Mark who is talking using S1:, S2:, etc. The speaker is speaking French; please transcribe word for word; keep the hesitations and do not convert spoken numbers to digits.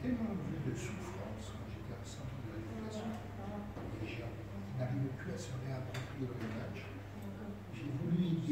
S1: tellement vu de souffrance quand j'étais au centre de rééducation. Les gens n'arrivaient plus à se réapproprier le match. J'ai voulu